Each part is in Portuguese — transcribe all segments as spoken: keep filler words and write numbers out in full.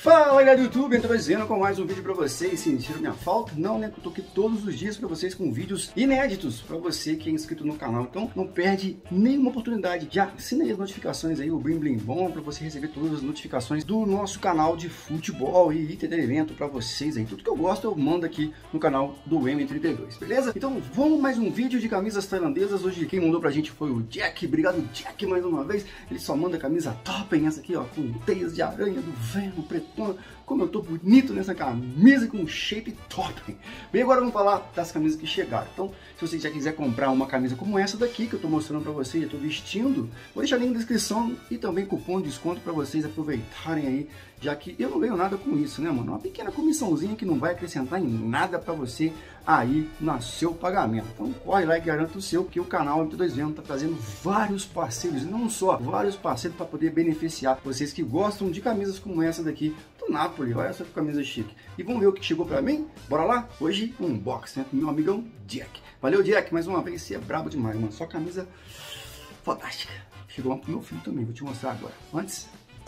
Fala galera do YouTube, eu tô dizendo com mais um vídeo pra vocês. Sentiram minha falta? Não, né? Eu tô aqui todos os dias pra vocês com vídeos inéditos pra você que é inscrito no canal. Então não perde nenhuma oportunidade. Já assina aí as notificações aí, o Blim Blim Bom, pra você receber todas as notificações do nosso canal de futebol e entretenimento pra vocês aí. Tudo que eu gosto eu mando aqui no canal do M trinta e dois, beleza? Então vamos mais um vídeo de camisas tailandesas. Hoje quem mandou pra gente foi o Jack. Obrigado Jack mais uma vez. Ele só manda camisa top, hein? Essa aqui ó, com teias de aranha do Venom, preto. Como eu tô bonito nessa camisa com shape top. Bem, agora vamos falar das camisas que chegaram. Então, se você já quiser comprar uma camisa como essa daqui, que eu tô mostrando pra vocês, eu tô vestindo, vou deixar link na descrição e também cupom de desconto pra vocês aproveitarem aí, já que eu não ganho nada com isso, né, mano? Uma pequena comissãozinha que não vai acrescentar em nada pra você aí no seu pagamento. Então, corre lá e garanta o seu, que o canal M trinta e dois tá trazendo vários parceiros, não só, vários parceiros para poder beneficiar vocês que gostam de camisas como essa daqui do Napoli. Olha essa camisa chique. E vamos ver o que chegou pra mim? Bora lá? Hoje um unboxing, né? Com meu amigão Jack. Valeu, Jack, mais uma vez. Você é brabo demais, mano. Só camisa fantástica. Chegou uma pro meu filho também, vou te mostrar agora. Antes...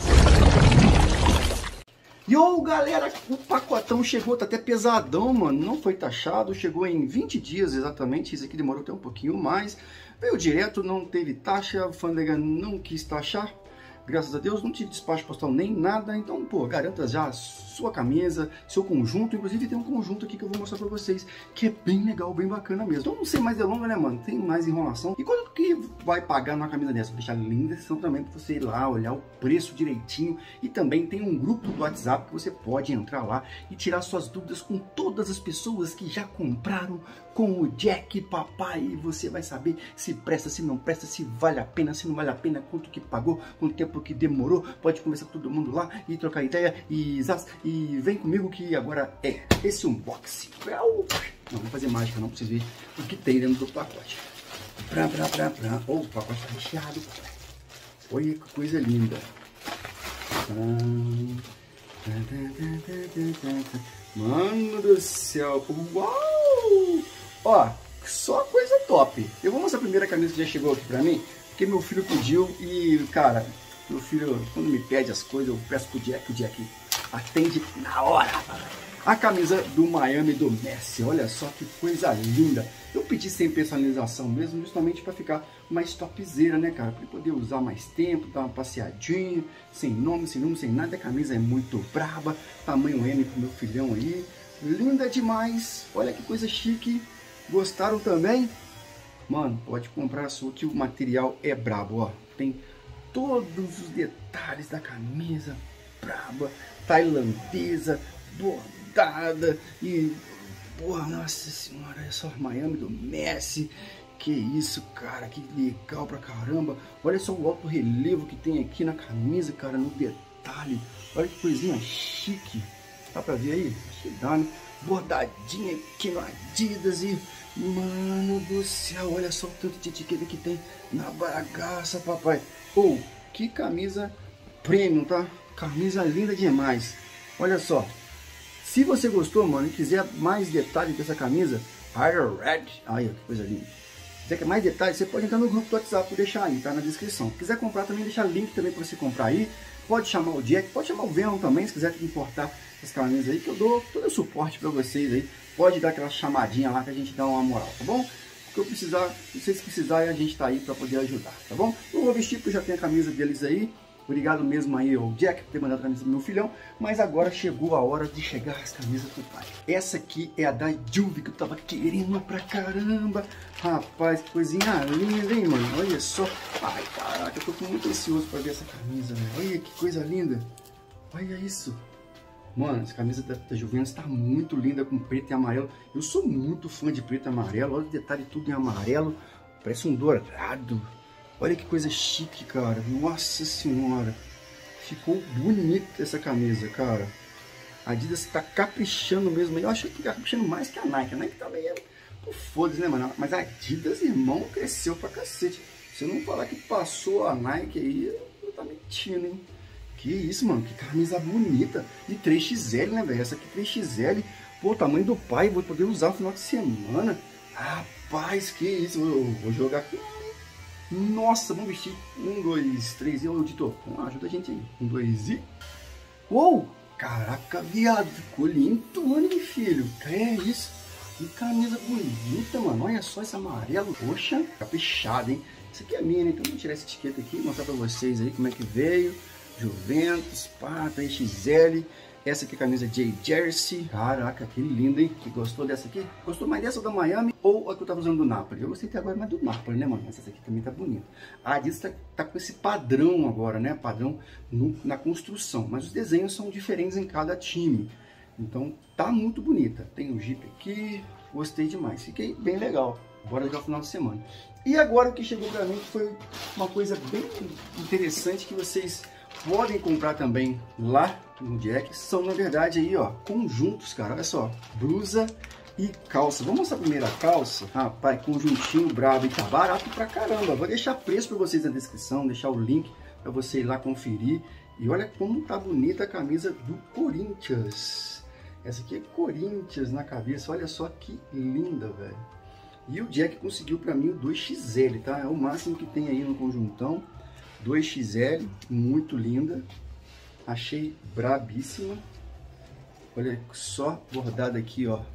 Yo, galera, o pacotão chegou, tá até pesadão, mano. Não foi taxado, chegou em vinte dias exatamente. Isso aqui demorou até um pouquinho mais. Veio direto, não teve taxa, a alfândega não quis taxar. Graças a Deus, não tive despacho postal nem nada. Então, pô, garanta já a sua camisa, seu conjunto. Inclusive tem um conjunto aqui que eu vou mostrar pra vocês, que é bem legal, bem bacana mesmo. Então, não sei mais delonga, né, mano? Tem mais enrolação. E quanto que vai pagar numa camisa dessa? Vou deixar link na descrição também pra você ir lá, olhar o preço direitinho. E também tem um grupo do WhatsApp que você pode entrar lá e tirar suas dúvidas com todas as pessoas que já compraram com o Jack Papai. E você vai saber se presta, se não presta, se vale a pena, se não vale a pena, quanto que pagou, quanto tempo que demorou. Pode conversar com todo mundo lá e trocar ideia e zaz, e vem comigo que agora é esse unboxing. Não vou fazer mágica não, pra vocês verem o que tem dentro do pacote. Pra, pra, pra, pra. Oh, o pacote tá recheado. Olha que coisa linda. Mano do céu. Uau! Ó, só coisa top. Eu vou mostrar a primeira camisa que já chegou aqui pra mim, porque meu filho pediu e, cara, meu filho, quando me pede as coisas, eu peço pro Jack, o Jack atende na hora. A camisa do Miami do Messi, olha só que coisa linda. Eu pedi sem personalização mesmo, justamente para ficar mais topzera, né, cara? Para poder usar mais tempo, dar uma passeadinha, sem nome, sem número, sem nada. A camisa é muito braba, tamanho M pro meu filhão aí. Linda demais, olha que coisa chique. Gostaram também? Mano, pode comprar a sua que o material é brabo, ó. Tem todos os detalhes da camisa, braba, tailandesa, bordada e... Porra, nossa senhora, olha só, Miami do Messi. Que isso, cara, que legal pra caramba. Olha só o alto relevo que tem aqui na camisa, cara, no detalhe. Olha que coisinha chique. Dá pra ver aí? Acho que dá, né? Bordadinha aqui no Adidas e... Mano do céu, olha só o tanto de etiqueta que tem na bagaça, papai. Oh, que camisa premium, tá? Camisa linda demais. Olha só. Se você gostou, mano, e quiser mais detalhes dessa camisa, Higher Red, olha que coisa linda. Se quiser mais detalhes, você pode entrar no grupo do WhatsApp, vou deixar aí, tá na descrição. Se quiser comprar também, deixar link também para você comprar aí. Pode chamar o Jack, pode chamar o Venom também, se quiser importar essas camisas aí, que eu dou todo o suporte para vocês aí. Pode dar aquela chamadinha lá que a gente dá uma moral, tá bom? O que eu precisar, se vocês precisarem, a gente tá aí para poder ajudar, tá bom? Eu vou vestir porque eu já tenho a camisa deles aí. Obrigado mesmo aí ao Jack por ter mandado a camisa do meu filhão. Mas agora chegou a hora de chegar as camisas do pai. Essa aqui é a da Juve, que eu tava querendo pra caramba. Rapaz, que coisinha linda, hein, mano? Olha só. Ai, caraca, eu tô muito ansioso pra ver essa camisa, né? Olha que coisa linda. Olha isso. Mano, essa camisa da, da Juventus tá muito linda com preto e amarelo. Eu sou muito fã de preto e amarelo. Olha o detalhe tudo em amarelo. Parece um dourado. Olha que coisa chique, cara. Nossa senhora. Ficou bonita essa camisa, cara. A Adidas tá caprichando mesmo. Eu acho que tá caprichando mais que a Nike. A Nike tá meio... Foda-se, né, mano? Mas a Adidas, irmão, cresceu pra cacete. Se eu não falar que passou a Nike aí, eu tá mentindo, hein? Que isso, mano. Que camisa bonita. De três X L, né, velho? Essa aqui três X L. Pô, tamanho do pai. Vou poder usar no final de semana. Rapaz, que isso. Eu vou jogar aqui. Nossa, vamos vestir. Um, dois, três e o editor. Ajuda a gente aí. Um, dois e... Uou! Caraca, viado, ficou lindo, hein, filho? É isso. Que camisa bonita, mano. Olha só esse amarelo. Poxa, caprichado, hein? Isso aqui é minha, né? Então vou tirar essa etiqueta aqui e mostrar pra vocês aí como é que veio. Juventus, pá, três X L. Essa aqui é a camisa J Jersey. Caraca, que linda, hein? Que gostou dessa aqui? Gostou mais dessa da Miami ou a que eu tava usando do Napoli? Eu gostei até agora mais do Napoli, né, mano? Essa aqui também tá bonita. A Adidas tá, tá com esse padrão agora, né? Padrão no, na construção. Mas os desenhos são diferentes em cada time. Então tá muito bonita. Tem o Jeep aqui. Gostei demais. Fiquei bem legal. Bora jogar o final de semana. E agora o que chegou pra mim foi uma coisa bem interessante que vocês podem comprar também lá no Jack. São, na verdade, aí, ó, conjuntos, cara. Olha só, blusa e calça. Vamos mostrar primeiro a calça. Rapaz, conjuntinho brabo. E tá barato pra caramba. Vou deixar preço pra vocês na descrição, deixar o link pra você ir lá conferir. E olha como tá bonita a camisa do Corinthians. Essa aqui é Corinthians na cabeça. Olha só que linda, velho. E o Jack conseguiu pra mim o dois X L, tá? É o máximo que tem aí no conjuntão. dois X L, muito linda. Achei brabíssima. Olha só, bordado aqui, ó.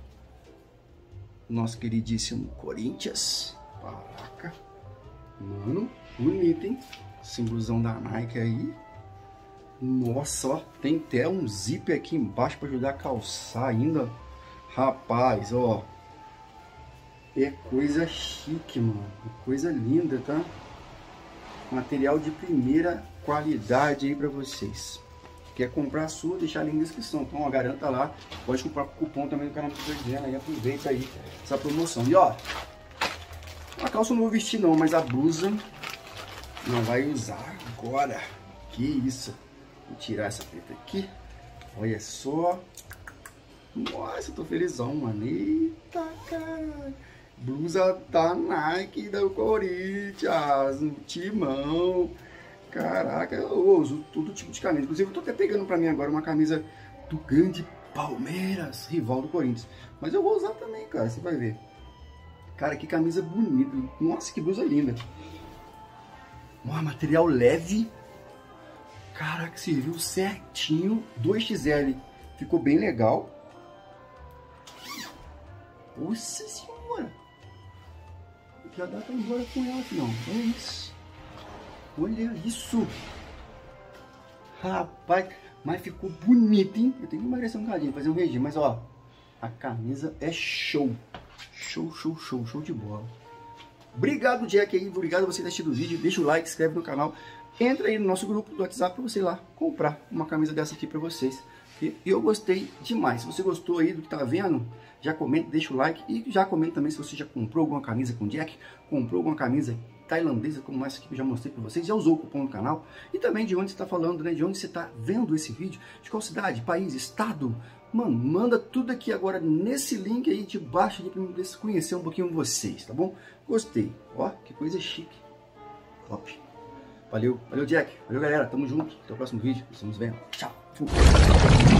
Nosso queridíssimo Corinthians. Caraca. Mano, bonito, hein? Símbolozão da Nike aí. Nossa, ó. Tem até um zíper aqui embaixo para ajudar a calçar ainda. Rapaz, ó. É coisa chique, mano. Coisa linda, tá? Material de primeira qualidade aí para vocês. Quer comprar a sua, deixar ali na descrição. Então, ó, garanta lá. Pode comprar com cupom também no canal do Verdena. Aí aproveita aí essa promoção. E ó, a calça eu não vou vestir não, mas a blusa não vai usar agora. Que isso. Vou tirar essa preta aqui. Olha só. Nossa, eu tô felizão, mano. Eita, caralho. Blusa da Nike da Corinthians, um timão. Caraca, eu uso todo tipo de camisa. Inclusive, eu tô até pegando pra mim agora uma camisa do grande Palmeiras, rival do Corinthians. Mas eu vou usar também, cara, você vai ver. Cara, que camisa bonita. Nossa, que blusa linda. Um material leve. Caraca, serviu certinho. dois X L. Ficou bem legal. Nossa senhora. Já dá pra ir embora com ela, filhão. Olha isso. Olha isso. Rapaz, mas ficou bonito, hein? Eu tenho que emagrecer um bocadinho, fazer um regime. Mas, ó, a camisa é show. Show, show, show, show de bola. Obrigado, Jack, aí. Obrigado a você ter assistido o vídeo. Deixa o like, se inscreve no canal. Entra aí no nosso grupo do WhatsApp pra você ir lá comprar uma camisa dessa aqui pra vocês. E eu gostei demais. Se você gostou aí do que tá vendo, já comenta, deixa o like. E já comenta também se você já comprou alguma camisa com Jack, comprou alguma camisa tailandesa como essa que eu já mostrei para vocês, já usou o cupom no canal. E também de onde você está falando, né? De onde você está vendo esse vídeo, de qual cidade, país, estado. Mano, manda tudo aqui agora nesse link aí de baixo para eu conhecer um pouquinho vocês, tá bom? Gostei. Ó, que coisa chique. Top. Valeu, valeu Jack. Valeu galera, tamo junto. Até o próximo vídeo. Estamos vendo. Tchau. Fui.